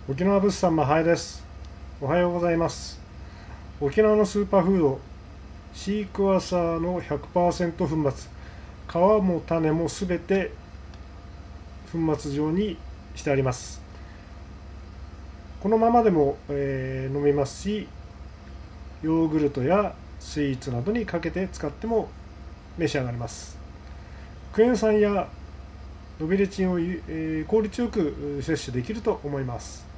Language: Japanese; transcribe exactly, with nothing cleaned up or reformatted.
沖縄物産マハエです。おはようございます。沖縄のスーパーフード、シークワーサーの ひゃくパーセント 粉末、皮も種もすべて粉末状にしてあります。このままでも、えー飲みますし、ヨーグルトやスイーツなどにかけて使っても召し上がれます。クエン酸やノビレチンを、えー効率よく摂取できると思います。